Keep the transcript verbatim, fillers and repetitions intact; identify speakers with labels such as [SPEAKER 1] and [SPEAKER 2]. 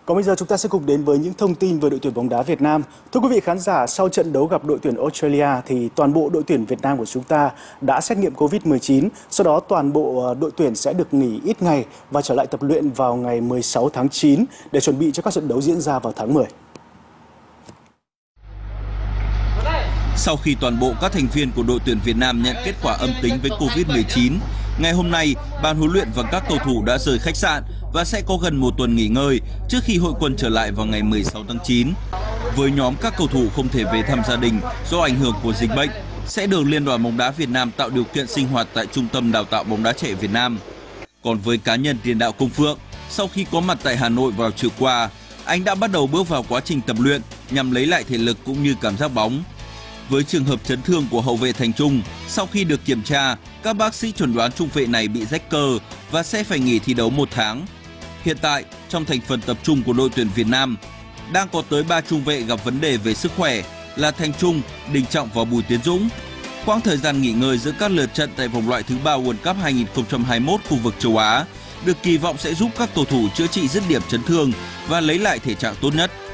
[SPEAKER 1] Còn bây giờ chúng ta sẽ cùng đến với những thông tin về đội tuyển bóng đá Việt Nam. Thưa quý vị khán giả, sau trận đấu gặp đội tuyển Australia thì toàn bộ đội tuyển Việt Nam của chúng ta đã xét nghiệm Covid mười chín. Sau đó toàn bộ đội tuyển sẽ được nghỉ ít ngày và trở lại tập luyện vào ngày mười sáu tháng chín để chuẩn bị cho các trận đấu diễn ra vào tháng mười.
[SPEAKER 2] Sau khi toàn bộ các thành viên của đội tuyển Việt Nam nhận kết quả âm tính với Covid mười chín, ngày hôm nay, ban huấn luyện và các cầu thủ đã rời khách sạn và sẽ có gần một tuần nghỉ ngơi trước khi hội quân trở lại vào ngày mười sáu tháng chín. Với nhóm các cầu thủ không thể về thăm gia đình do ảnh hưởng của dịch bệnh, sẽ được Liên đoàn bóng đá Việt Nam tạo điều kiện sinh hoạt tại Trung tâm Đào tạo bóng đá trẻ Việt Nam. Còn với cá nhân tiền đạo Công Phượng, sau khi có mặt tại Hà Nội vào chiều qua, anh đã bắt đầu bước vào quá trình tập luyện nhằm lấy lại thể lực cũng như cảm giác bóng. Với trường hợp chấn thương của hậu vệ Thành Trung, sau khi được kiểm tra, các bác sĩ chuẩn đoán trung vệ này bị rách cơ và sẽ phải nghỉ thi đấu một tháng. Hiện tại, trong thành phần tập trung của đội tuyển Việt Nam, đang có tới ba trung vệ gặp vấn đề về sức khỏe là Thành Trung, Đình Trọng và Bùi Tiến Dũng. Quãng thời gian nghỉ ngơi giữa các lượt trận tại vòng loại thứ ba World Cup hai nghìn không trăm hai mươi mốt khu vực châu Á được kỳ vọng sẽ giúp các cầu thủ chữa trị dứt điểm chấn thương và lấy lại thể trạng tốt nhất.